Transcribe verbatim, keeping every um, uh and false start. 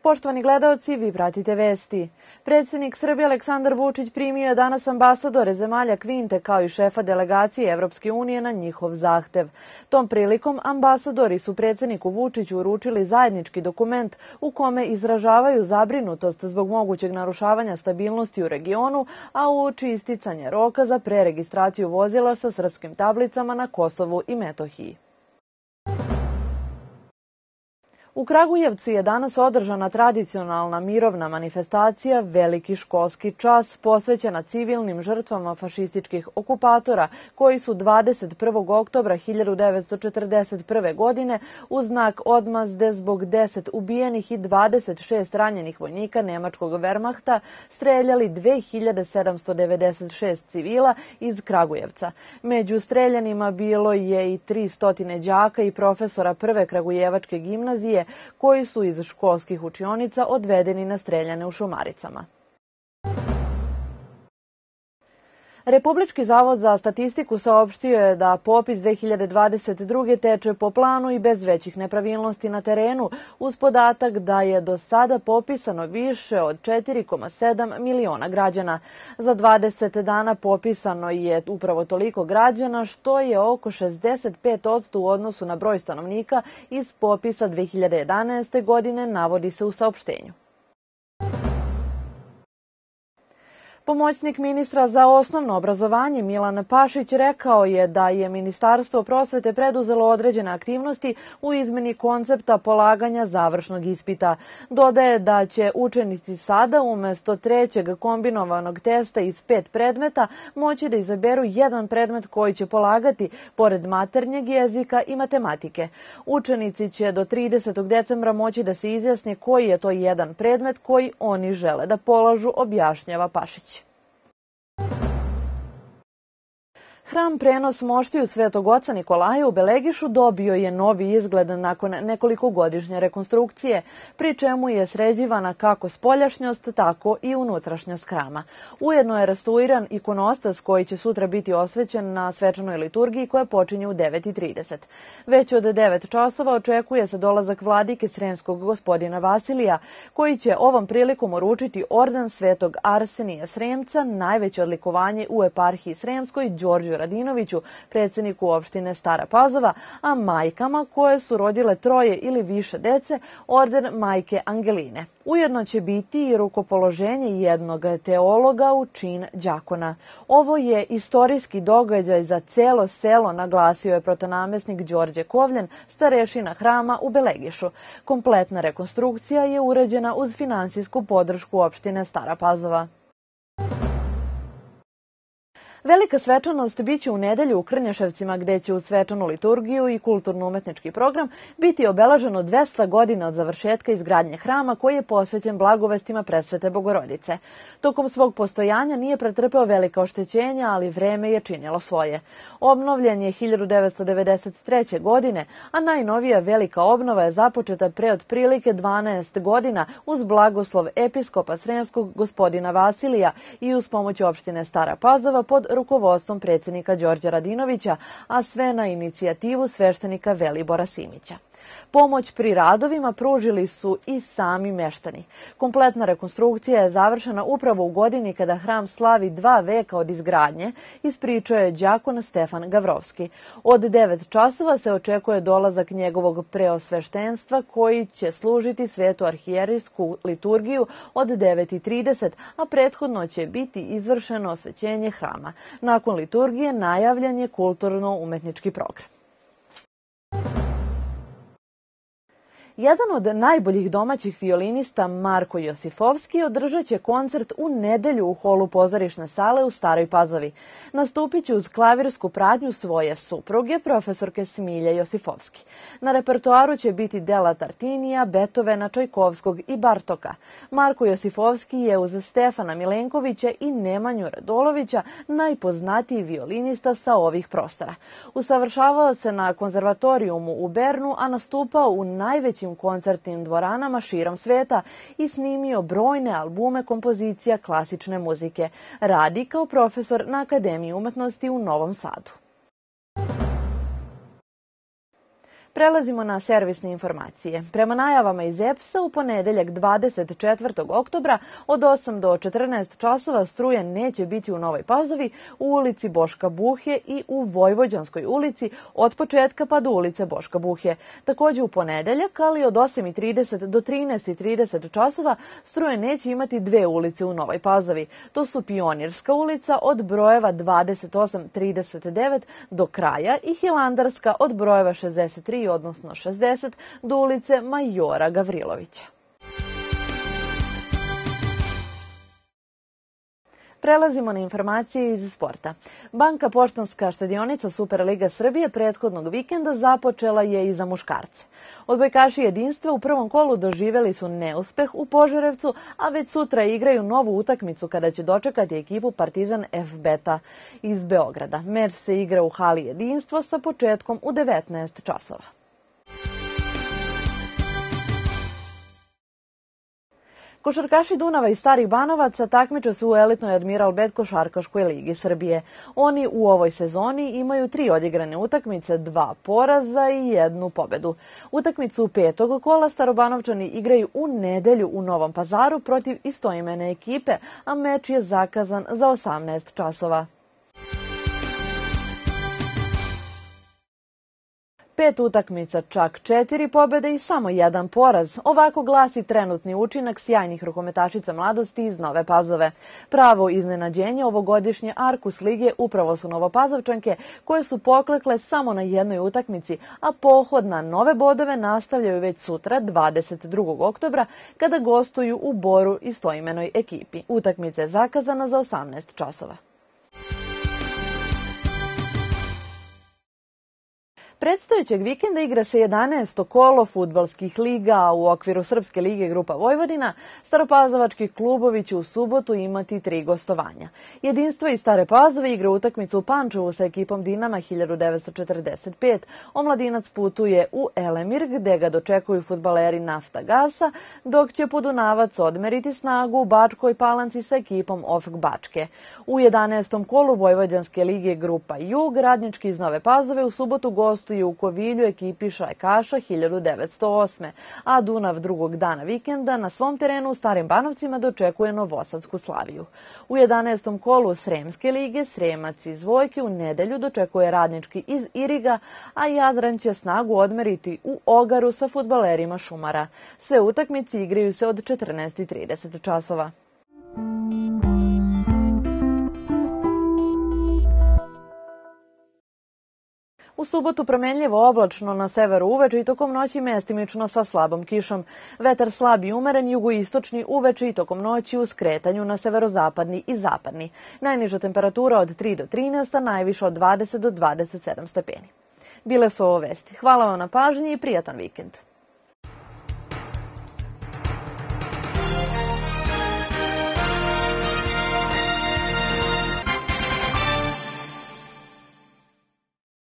Poštovani gledaoci, vi pratite vesti. Predsjednik Srbije Aleksandar Vučić primio je danas ambasadore zemalja Kvinte kao i šefa delegacije Evropske unije na njihov zahtev. Tom prilikom ambasadori su predsjedniku Vučiću uručili zajednički dokument u kome izražavaju zabrinutost zbog mogućeg narušavanja stabilnosti u regionu, a uoči isticanja roka za preregistraciju vozila sa srpskim tablicama na Kosovu i Metohiji. U Kragujevcu je danas održana tradicionalna mirovna manifestacija Veliki školski čas posvećena civilnim žrtvama fašističkih okupatora koji su dvadeset prvog oktobra hiljadu devetsto četrdeset prve. godine u znak odmazde zbog deset ubijenih i dvadeset šest ranjenih vojnika nemačkog Wehrmachta streljali dve hiljade sedamsto devedeset šest civila iz Kragujevca. Među streljanima bilo je i tristo đaka i profesora prve kragujevačke gimnazije koji su iz školskih učionica odvedeni na streljane u Šumaricama. Republički zavod za statistiku saopštio je da popis dve hiljade dvadeset druge. teče po planu i bez većih nepravilnosti na terenu, uz podatak da je do sada popisano više od četiri zarez sedam miliona građana. Za dvadeset dana popisano je upravo toliko građana, što je oko šezdeset pet posto u odnosu na broj stanovnika iz popisa dve hiljade jedanaeste. godine, navodi se u saopštenju. Pomoćnik ministra za osnovno obrazovanje Milan Pašić rekao je da je Ministarstvo prosvete preduzelo određene aktivnosti u izmeni koncepta polaganja završnog ispita. Dodaje da će učenici sada umesto trećeg kombinovanog testa iz pet predmeta moći da izaberu jedan predmet koji će polagati pored maternjeg jezika i matematike. Učenici će do tridesetog decembra moći da se izjasne koji je to jedan predmet koji oni žele da polažu, objašnjava Pašić. Hram Prenos moštiju Svetog oca Nikolaja u Belegišu dobio je novi izgled nakon nekoliko godišnje rekonstrukcije, pri čemu je sređivana kako spoljašnjost, tako i unutrašnjost hrama. Ujedno je restauriran ikonostas koji će sutra biti osvećen na svečanoj liturgiji koja počinje u devet i trideset. Već od devet časova očekuje se dolazak vladike Sremskog gospodina Vasilija, koji će ovom prilikom uručiti orden Svetog Arsenija Sremca, najveće odlikovanje u eparhiji Sremskoj, Đorđu Radinoviću, predsjedniku opštine Stara Pazova, a majkama koje su rodile troje ili više dece, orden Majke Angeline. Ujedno će biti i rukopoloženje jednog teologa u čin đakona. Ovo je istorijski događaj za celo selo, naglasio je protonamesnik Đorđe Kovljen, starešina hrama u Belegišu. Kompletna rekonstrukcija je urađena uz finansijsku podršku opštine Stara Pazova. Velika svečanost biće u nedelju u Krnješevcima, gde će u svečanu liturgiju i kulturno-umetnički program biti obeleženo dvesta godina od završetka izgradnje hrama koji je posvećen blagovestima Presvete Bogorodice. Tokom svog postojanja nije pretrpeo velika oštećenja, ali vreme je činilo svoje. Obnovljen je hiljadu devetsto devedeset treće. godine, a najnovija velika obnova je započeta pre otprilike dvanaest godina uz blagoslov episkopa Sremskog gospodina Vasilija i uz pomoć opštine Stara Pazova pod rukovodstvom predsjednika Đorđa Radinovića, a sve na inicijativu sveštenika Velibora Simića. Pomoć pri radovima pružili su i sami meštani. Kompletna rekonstrukcija je završena upravo u godini kada hram slavi dva veka od izgradnje, ispričao je đakon Stefan Gavrovski. Od devet časova se očekuje dolazak njegovog preosveštenstva koji će služiti svetu arhijerijsku liturgiju od devet i trideset, a prethodno će biti izvršeno osvećenje hrama. Nakon liturgije najavljen je kulturno-umetnički program. Jedan od najboljih domaćih violinista, Marko Josifovski, održat će koncert u nedelju u holu pozorišne sale u Staroj Pazovi. Nastupit će uz klavirsku pratnju svoje supruge, profesorke Smilje Josifovski. Na repertoaru će biti dela Tartinija, Beethovena, Čajkovskog i Bartoka. Marko Josifovski je uz Stefana Milenkovića i Nemanju Radolovića najpoznatiji violinista sa ovih prostora. Usavršavao se na konzervatorijumu u Bernu, a nastupao u najvećim koncertnim dvoranama širom sveta i snimio brojne albume kompozicija klasične muzike. Radi kao profesor na Akademiji umetnosti u Novom Sadu. Prelazimo na servisne informacije. Prema najavama iz E P S-a u ponedeljak dvadeset četvrtog oktobra od osam do četrnaest časova struje neće biti u Novoj Pazovi, u ulici Boška Buhe i u Vojvođanskoj ulici od početka pa do ulice Boška Buhe. Također u ponedeljak, ali od osam i trideset do trinaest i trideset časova struje neće imati dve ulice u Novoj Pazovi. To su Pionirska ulica od brojeva dvadeset osam trideset devet do kraja i Hilandarska od brojeva šezdeset tri odnosno šezdeset do ulice Majora Gavrilovića. Prelazimo na informacije iz sporta. Banka Poštanska štedionica Superliga Srbije prethodnog vikenda započela je i za muškarce. Odbojkaši jedinstva u prvom kolu doživjeli su neuspeh u Požarevcu, a već sutra igraju novu utakmicu kada će dočekati ekipu Partizan F Beta iz Beograda. Meč se igra u hali jedinstvo sa početkom u devetnaest časova. Košarkaši Dunava i Starih Banovaca takmiče se u elitnoj Admiral Bet košarkaškoj ligi Srbije. Oni u ovoj sezoni imaju tri odigrane utakmice, dva poraza i jednu pobedu. Utakmicu petog kola Starobanovčani igraju u nedelju u Novom Pazaru protiv istoimene ekipe, a meč je zakazan za osamnaest časova. Pet utakmica, čak četiri pobjede i samo jedan poraz. Ovako glasi trenutni učinak sjajnih rukometašica mladosti iz Nove Pazove. Pravo iznenađenje ovogodišnje Arkus lige upravo su Novopazovčanke koje su poklekle samo na jednoj utakmici, a pohod na nove bodove nastavljaju već sutra dvadeset drugog oktobra kada gostuju u Boru istoimenoj ekipi. Utakmica je zakazana za osamnaest časova. Predstojećeg vikenda igra se jedanaesto kolo fudbalskih liga, a u okviru Srpske lige Grupa Vojvodina staropazovački klubovi će u subotu imati tri gostovanja. Jedinstvo iz Stare Pazove igra utakmicu u Pančevu sa ekipom Dinama hiljadu devetsto četrdeset pet. Omladinac putuje u Elemir gde ga dočekuju fudbaleri Naftagasa, dok će Podunavac odmeriti snagu u Bačkoj Palanci sa ekipom Ofk Bačke. U jedanaestom kolu Vojvođanske lige Grupa Jug radnički iz Nove Pazove u subotu gostuju u Kovilju ekipi Šajkaša hiljadu devetsto osme. a Dunav drugog dana vikenda na svom terenu u Starim Banovcima dočekuje Novosadsku Slaviju. U jedanaestom kolu Sremske lige Sremac iz Vojke u nedelju dočekuje radnički iz Iriga, a Jadran će snagu odmeriti u Ogaru sa fudbalerima Šumara. Sve utakmice igraju se od četrnaest i trideset časova. U subotu promenljivo oblačno na severu uveče i tokom noći mestimično sa slabom kišom. Vetar slab i umeren, jugoistočni uveče i tokom noći u skretanju na severozapadni i zapadni. Najniža temperatura od tri do trinaest, a najviša od dvadeset do dvadeset sedam stepeni. Bile su ovo vesti. Hvala vam na pažnji i prijatan vikend.